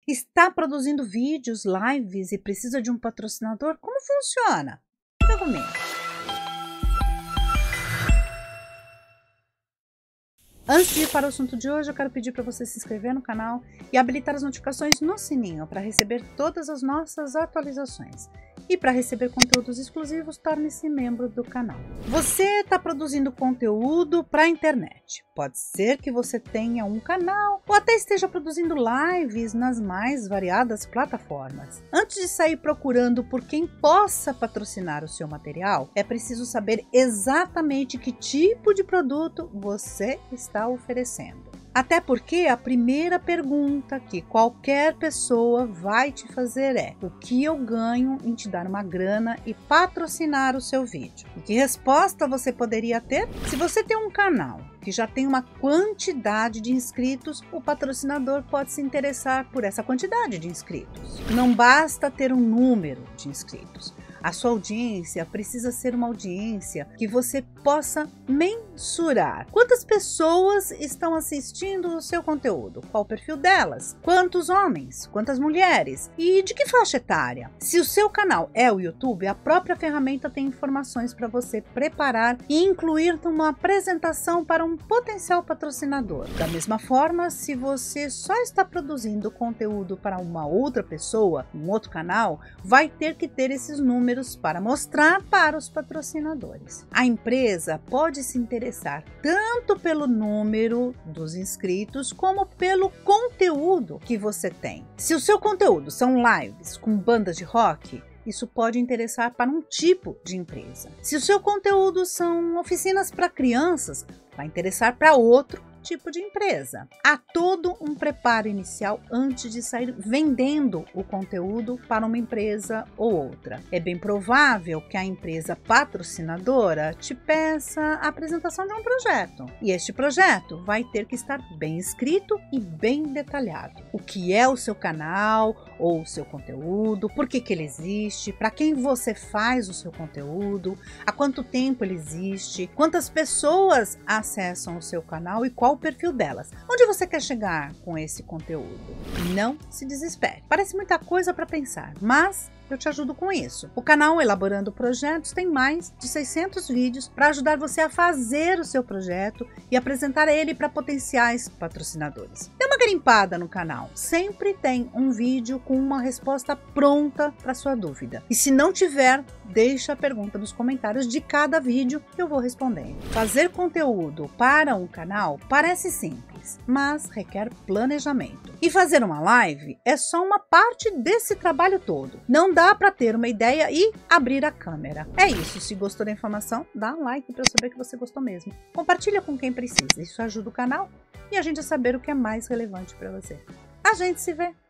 Está produzindo vídeos, lives e precisa de um patrocinador? Como funciona? Fica comigo. Antes de ir para o assunto de hoje, eu quero pedir para você se inscrever no canal e habilitar as notificações no sininho para receber todas as nossas atualizações. E para receber conteúdos exclusivos, torne-se membro do canal. Você está produzindo conteúdo para a internet. Pode ser que você tenha um canal ou até esteja produzindo lives nas mais variadas plataformas. Antes de sair procurando por quem possa patrocinar o seu material, é preciso saber exatamente que tipo de produto você está oferecendo. Até porque a primeira pergunta que qualquer pessoa vai te fazer é: o que eu ganho em te dar uma grana e patrocinar o seu vídeo? E que resposta você poderia ter? Se você tem um canal que já tem uma quantidade de inscritos, o patrocinador pode se interessar por essa quantidade de inscritos. Não basta ter um número de inscritos. A sua audiência precisa ser uma audiência que você possa mensurar. Quantas pessoas estão assistindo o seu conteúdo? Qual o perfil delas? Quantos homens? Quantas mulheres? E de que faixa etária? Se o seu canal é o YouTube, a própria ferramenta tem informações para você preparar e incluir numa apresentação para um potencial patrocinador. Da mesma forma, se você só está produzindo conteúdo para uma outra pessoa, um outro canal, vai ter que ter esses números para mostrar para os patrocinadores. A empresa pode se interessar tanto pelo número dos inscritos como pelo conteúdo que você tem. Se o seu conteúdo são lives com bandas de rock, isso pode interessar para um tipo de empresa. Se o seu conteúdo são oficinas para crianças, vai interessar para outro tipo de empresa. Há todo um preparo inicial antes de sair vendendo o conteúdo para uma empresa ou outra. É bem provável que a empresa patrocinadora te peça a apresentação de um projeto. E este projeto vai ter que estar bem escrito e bem detalhado. O que é o seu canal ou o seu conteúdo, por que ele existe, para quem você faz o seu conteúdo, há quanto tempo ele existe, quantas pessoas acessam o seu canal e qual o perfil delas. Onde você quer chegar com esse conteúdo? Não se desespere. Parece muita coisa para pensar, mas eu te ajudo com isso. O canal Elaborando Projetos tem mais de 600 vídeos para ajudar você a fazer o seu projeto e apresentar ele para potenciais patrocinadores. Dê uma garimpada no canal. Sempre tem um vídeo com uma resposta pronta para sua dúvida. E se não tiver, deixa a pergunta nos comentários de cada vídeo que eu vou respondendo. Fazer conteúdo para um canal parece simples, mas requer planejamento. E fazer uma live é só uma parte desse trabalho todo. Não dá para ter uma ideia e abrir a câmera. É isso. Se gostou da informação, dá um like para eu saber que você gostou mesmo. Compartilha com quem precisa. Isso ajuda o canal e a gente a saber o que é mais relevante para você. A gente se vê.